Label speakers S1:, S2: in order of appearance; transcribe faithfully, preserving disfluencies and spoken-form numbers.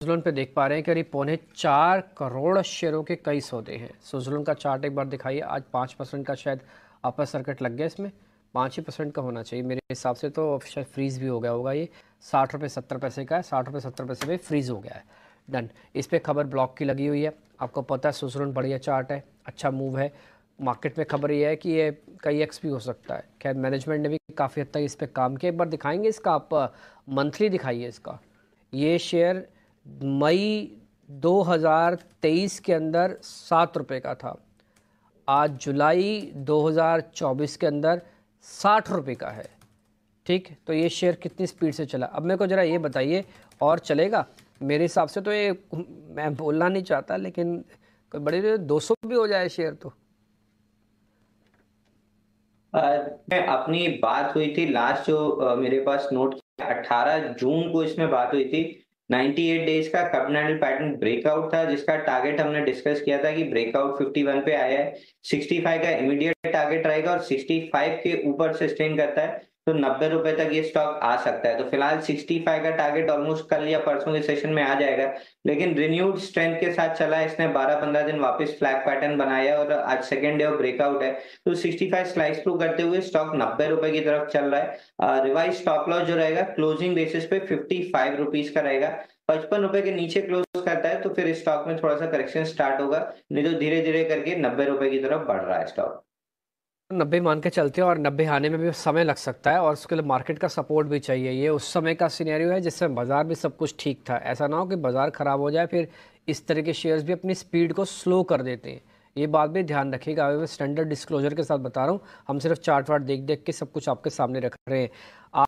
S1: सुज़लोन पे देख पा रहे हैं करीब पौने चार करोड़ शेयरों के कई सौदे हैं। सुज़लोन का चार्ट एक बार दिखाइए। आज पाँच परसेंट का शायद अपर सर्किट लग गया, इसमें पाँच ही परसेंट का होना चाहिए मेरे हिसाब से, तो शायद फ्रीज़ भी हो गया होगा। ये साठ रुपये सत्तर पैसे का है, साठ रुपये सत्तर पैसे में फ्रीज़ हो गया है। डन। इस पर खबर ब्लॉक की लगी हुई है। आपको पता है सुज़लोन बढ़िया चार्ट है, अच्छा मूव है। मार्केट में खबर ये है कि ये कई एक्स भी हो सकता है। खैर मैनेजमेंट ने भी काफ़ी हद तक इस पर काम किया। एक बार दिखाएंगे इसका, आप मंथली दिखाइए इसका। ये शेयर मई दो हज़ार तेईस के अंदर सात रुपये का था, आज जुलाई दो हज़ार चौबीस के अंदर साठ रुपये का है। ठीक, तो ये शेयर कितनी स्पीड से चला, अब मेरे को ज़रा ये बताइए। और चलेगा मेरे हिसाब से तो ये, मैं बोलना नहीं चाहता लेकिन कोई बड़े दो सौ भी हो जाए शेयर तो।
S2: मैं अपनी बात हुई थी लास्ट जो अ, मेरे पास नोट अठारह जून को इसमें बात हुई थी। अट्ठानवे डेज का कप कैंडल पैटर्न ब्रेकआउट था, जिसका टारगेट हमने डिस्कस किया था कि ब्रेकआउट इक्यावन पे आया है। पैंसठ का इमीडिएट टारगेट रहेगा और पैंसठ के ऊपर सस्टेन करता है तो नब्बे रुपए तक ये स्टॉक आ सकता है। तो फिलहाल पैंसठ का टारगेट ऑलमोस्ट कल या परसों के सेशन में आ जाएगा, लेकिन रिन्यूड स्ट्रेंथ के साथ चला है। इसने बारह पंद्रह दिन वापस फ्लैग पैटर्न बनाया और आज सेकेंड डे ऑफ ब्रेकआउट है। तो पैंसठ स्लाइस थ्रू करते हुए स्टॉक नब्बे रुपए की तरफ चल रहा है। रिवाइज स्टॉप लॉस जो रहेगा क्लोजिंग बेसिस पे पचपन रुपीस का रहेगा। पचपन रुपए के नीचे क्लोज करता है तो फिर स्टॉक में थोड़ा सा करेक्शन स्टार्ट होगा, नहीं तो धीरे धीरे करके नब्बे रुपए की तरफ बढ़ रहा है स्टॉक।
S1: नब्बे मान के चलते हैं और नब्बे आने में भी समय लग सकता है और उसके लिए मार्केट का सपोर्ट भी चाहिए। ये उस समय का सिनेरियो है जिसमें बाजार भी सब कुछ ठीक था। ऐसा ना हो कि बाजार ख़राब हो जाए फिर इस तरह के शेयर्स भी अपनी स्पीड को स्लो कर देते हैं। ये बात भी ध्यान रखिएगा। मैं स्टैंडर्ड डिस्क्लोजर के साथ बता रहा हूँ, हम सिर्फ चार्ट वार्ट देख देख के सब कुछ आपके सामने रख रहे हैं।